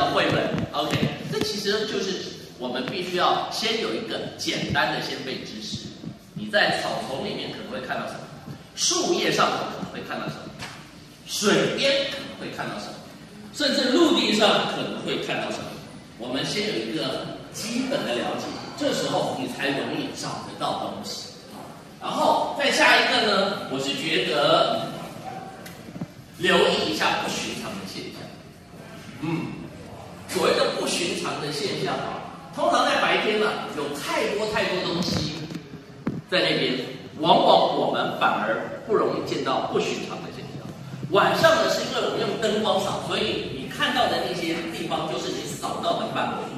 的绘本 ，OK， 这其实就是我们必须要先有一个简单的先辈知识。你在草丛里面可能会看到什么？树叶上可能会看到什么？水边可能会看到什么？甚至陆地上可能会看到什么？我们先有一个基本的了解，这时候你才容易找得到东西。然后再下一个呢，我是觉得留意一下不寻常的现象。所谓的不寻常的现象通常在白天呢，有太多东西在那边，往往我们反而不容易见到不寻常的现象。晚上呢，是因为我们用灯光扫，所以你看到的那些地方就是你扫到的范围。